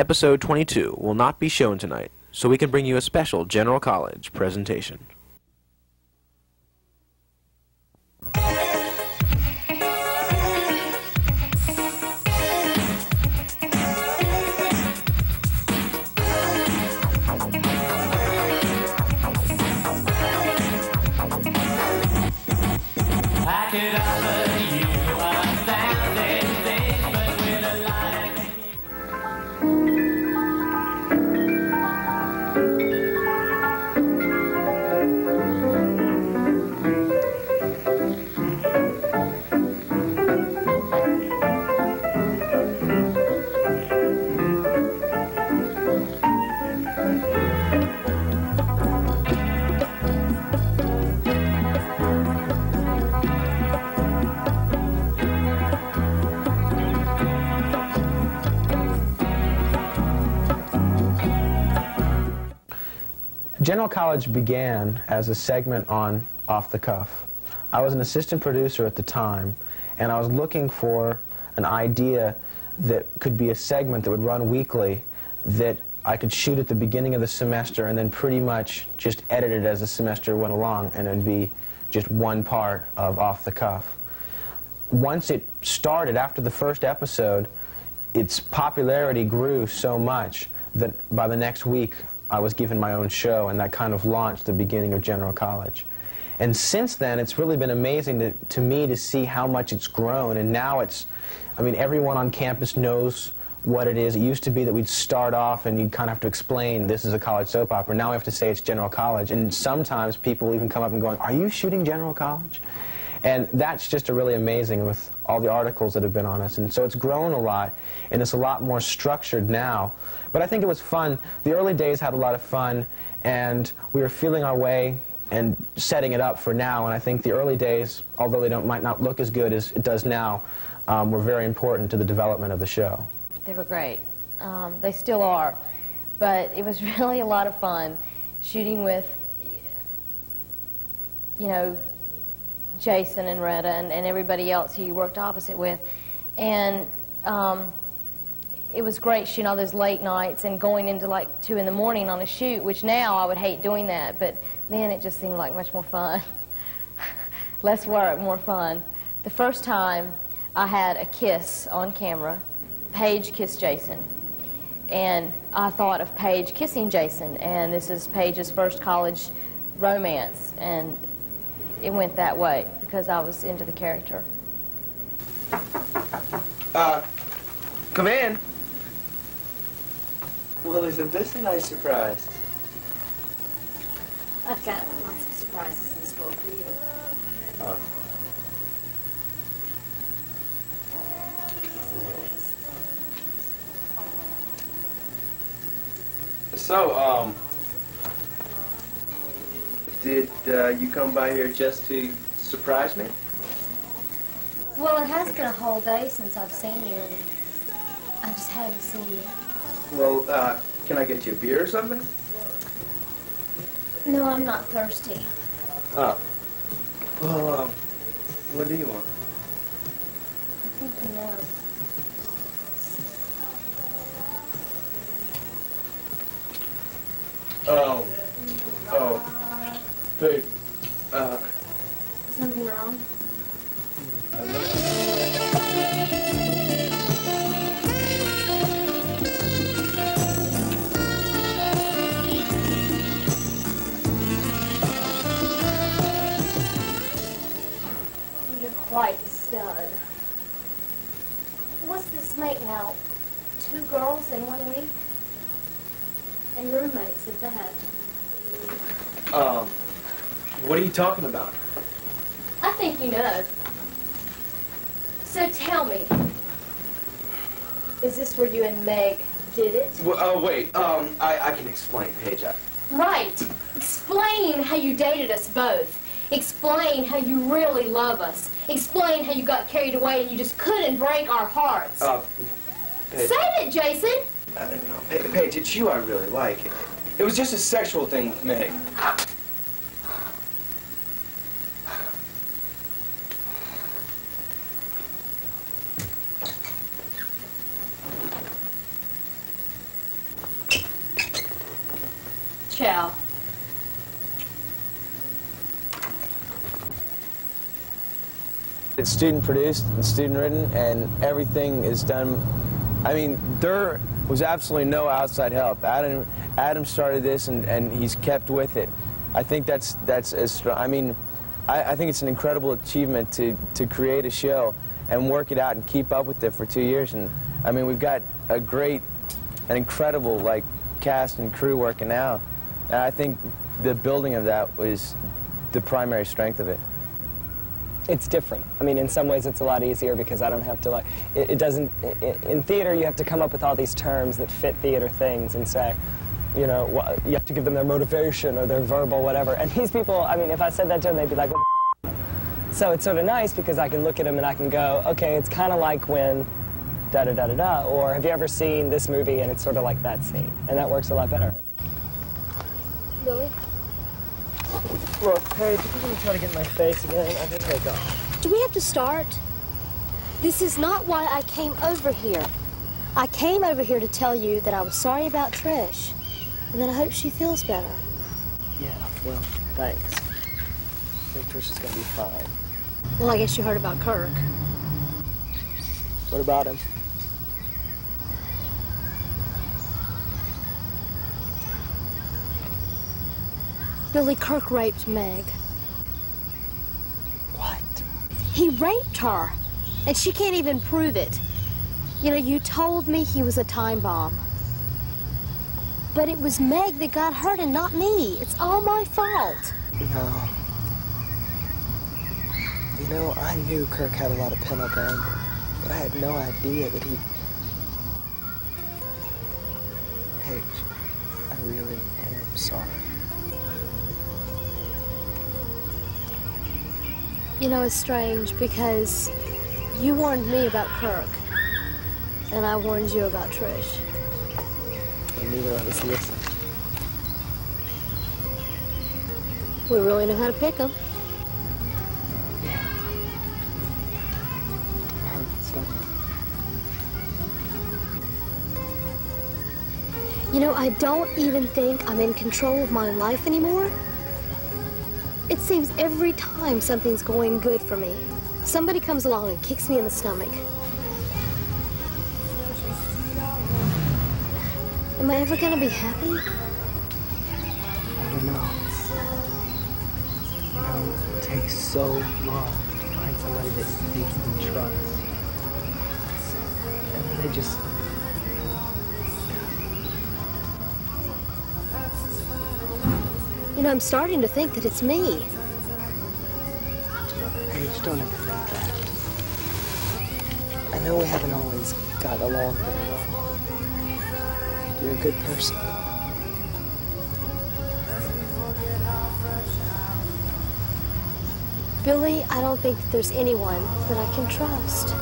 Episode 22 will not be shown tonight, so we can bring you a special General College presentation. General College began as a segment on Off the Cuff. I was an assistant producer at the time, and I was looking for an idea that could be a segment that would run weekly that I could shoot at the beginning of the semester and then pretty much just edit it as the semester went along, and it would be just one part of Off the Cuff. Once it started, after the first episode, its popularity grew so much that by the next week I was given my own show, and that kind of launched the beginning of General College. And since then, it's really been amazing to me to see how much it's grown, and now it's, I mean, everyone on campus knows what it is. It used to be that we'd start off and you'd kind of have to explain this is a college soap opera. Now we have to say it's General College, and sometimes people even come up and going, "Are you shooting General College?" And that's just really amazing with all the articles that have been on us. And so it's grown a lot, and it's a lot more structured now. But I think it was fun. The early days had a lot of fun, and we were feeling our way and setting it up for now. And I think the early days, although they might not look as good as it does now, were very important to the development of the show. They were great. They still are. But it was really a lot of fun shooting with, you know, Jason and Retta and everybody else who you worked opposite with. And it was great shooting all those late nights and going into like 2 in the morning on a shoot, which now I would hate doing that, but then it just seemed like much more fun. Less work, more fun. The first time I had a kiss on camera, Paige kissed Jason. And I thought of Paige kissing Jason, and this is Paige's first college romance, and it went that way because I was into the character. Come in. Well, isn't this a nice surprise? I've got lots of surprises in store for you. Oh. So, did you come by here just to surprise me? Well, it has been a whole day since I've seen you, and I just had to see you. Well, can I get you a beer or something? No, I'm not thirsty. Oh. Well, what do you want? I think you know. Hey, Something wrong? You're quite a stud. What's this make now? 2 girls in 1 week? And roommates at that. what are you talking about? I think you know. So tell me, is this where you and Meg did it? Well, wait, I can explain, Paige. Right. Explain how you dated us both. Explain how you really love us. Explain how you got carried away and you just couldn't break our hearts. Paige. Say it, Jason. No, Paige, it's you I really like. It was just a sexual thing with Meg. shall. It's student produced and student written, and everything is done. I mean, there was absolutely no outside help. Adam started this, and he's kept with it. I think that's as strong. I mean, I think it's an incredible achievement to create a show and work it out and keep up with it for 2 years. And I mean, we've got an incredible like cast and crew working now. And I think the building of that was the primary strength of it. It's different. I mean, in some ways it's a lot easier because I don't have to like, it doesn't, in theater you have to come up with all these terms that fit theater things and say, you know, you have to give them their motivation or their verbal whatever. And these people, I mean, if I said that to them, they'd be like, what the f***? So it's sort of nice because I can look at them and I can go, okay, it's kind of like when da-da-da-da-da, or have you ever seen this movie and it's sort of like that scene? And that works a lot better. Billy? Look, Paige, if you're going to try to get in my face again, I think I'll go. Do we have to start? This is not why I came over here. I came over here to tell you that I was sorry about Trish, and that I hope she feels better. Yeah, well, thanks. I think Trish is going to be fine. Well, I guess you heard about Kirk. What about him? Billy, Kirk raped Meg. What? He raped her, and she can't even prove it. You know, you told me he was a time bomb. But it was Meg that got hurt and not me. It's all my fault. No. You know, I knew Kirk had a lot of pent-up anger, but I had no idea that he... Paige, I really am sorry. You know, it's strange because you warned me about Kirk, and I warned you about Trish. And neither of us listened. We really know how to pick them. You know, I don't even think I'm in control of my life anymore. It seems every time something's going good for me, somebody comes along and kicks me in the stomach. Am I ever gonna be happy? I don't know. You know, it takes so long to find somebody that you can trust. And then they just... You know, I'm starting to think that it's me. Paige, don't ever think that. I know we haven't always got along very well. You're a good person. Billy, I don't think that there's anyone that I can trust.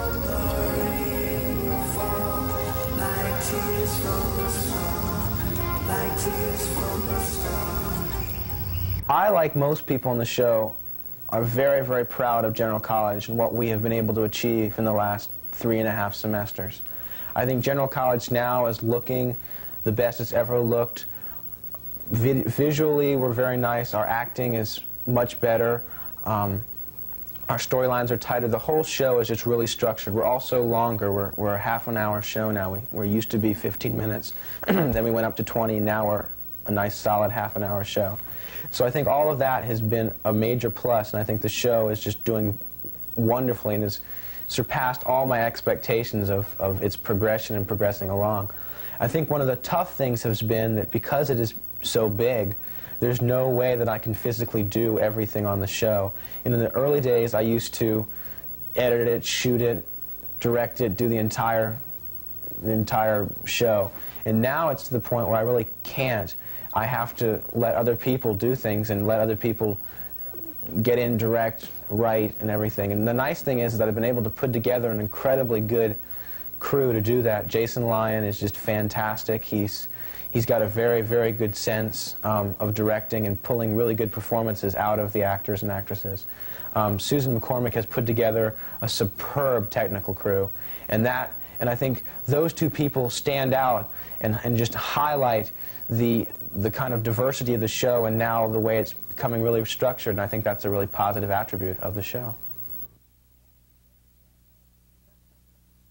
I, like most people on the show, are very, very proud of General College and what we have been able to achieve in the last 3.5 semesters. I think General College now is looking the best it's ever looked. Visually, we're very nice. Our acting is much better. Our storylines are tighter. The whole show is just really structured. We're also longer. We're a half-an-hour show now. We used to be 15 minutes. Then we went up to 20. Now we're a nice, solid half-an-hour show. So I think all of that has been a major plus, and I think the show is just doing wonderfully and has surpassed all my expectations of its progression and progressing along. I think one of the tough things has been that because it is so big, there's no way that I can physically do everything on the show. And in the early days, I used to edit it, shoot it, direct it, do the entire show. And now it's to the point where I really can't. I have to let other people do things and let other people get in, direct, write, and everything. And the nice thing is that I've been able to put together an incredibly good crew to do that. Jason Lyon is just fantastic. He's got a very, very good sense of directing and pulling really good performances out of the actors and actresses. Susan McCormick has put together a superb technical crew, and that And I think those two people stand out and just highlight the kind of diversity of the show and now the way it's becoming really structured, and I think that's a really positive attribute of the show.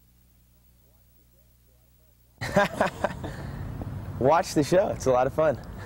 Watch the show. It's a lot of fun.